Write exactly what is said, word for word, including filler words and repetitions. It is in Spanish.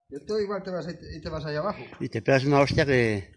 Y tú igual te vas, ahí- y te vas allá abajo. Y te pegas una hostia que...